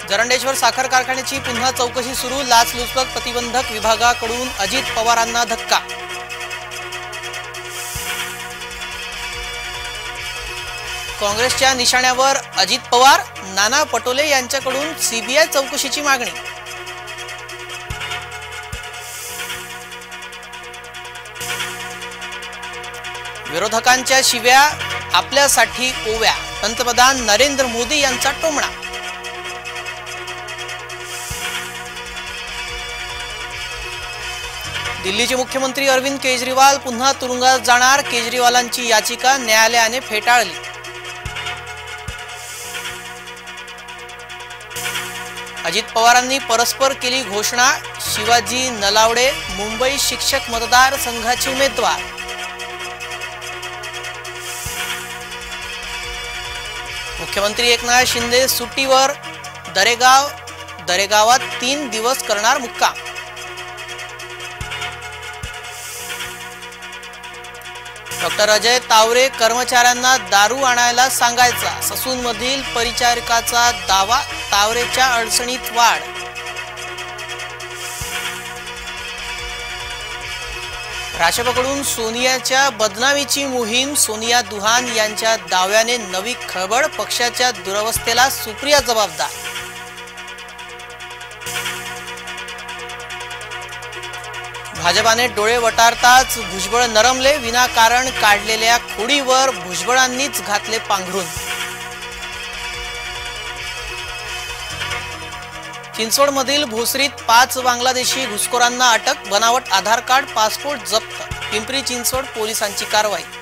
जरंडेश्वर साखर कारखान्याची पुन्हा चौकशी सुरू। लाचलुचपत प्रतिबंधक विभागाकडून अजित पवारांना धक्का। काँग्रेसच्या निशाण्यावर अजित पवार, नाना पटोले यांच्याकडून सीबीआय चौकशीची मागणी। विरोधकांच्या शिव्या आपल्यासाठी ओव्या, पंतप्रधान नरेंद्र मोदी यांचा टोमणा। दिल्लीचे मुख्यमंत्री अरविंद केजरीवाल पुन्हा तुरुंगात जाणार। केजरीवालांची याचिका न्यायालयाने फेटाळली। अजित पवारांनी परस्पर केली घोषणा। शिवाजी नलावडे मुंबई शिक्षक मतदार संघाचे उमेदवार। मुख्यमंत्री एकनाथ शिंदे सुट्टीवर, दरेगावात 3 दिवस करणार मुक्काम। डॉक्टर अजय तावरे कर्मचाऱ्यांना दारू आणायला सांगायचा। ससूनमधील परिचारिकाचा दावा। तावरेच्या अडचणीत वाढ। भाजपकडून सोनियाच्या बदनामीची मोहीम। सोनिया दुहान यांच्या दाव्याने नवी खळबळ। पक्षाच्या दुरवस्थेला सुप्रिया जबाबदार। भाजपाने डोळे वटारताच भुजबळ नरमले। विनाकारण काढलेल्या खोडीवर भुजबळांनीच घातले पांघरून। चिंचवडमधील भोसरीत 5 बांगलादेशी घुसखोरांना अटक। बनावट आधार कार्ड, पासपोर्ट जप्त। पिंपरी चिंचवड पोलिसांची कारवाई।